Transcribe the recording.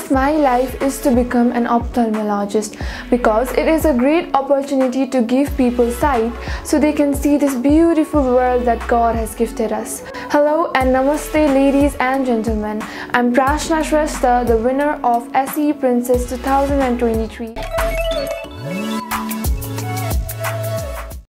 of my life is to become an ophthalmologist because it is a great opportunity to give people sight so they can see this beautiful world that God has gifted us. Hello and namaste ladies and gentlemen. I'm Prashna Shrestha, the winner of SE Princess 2023.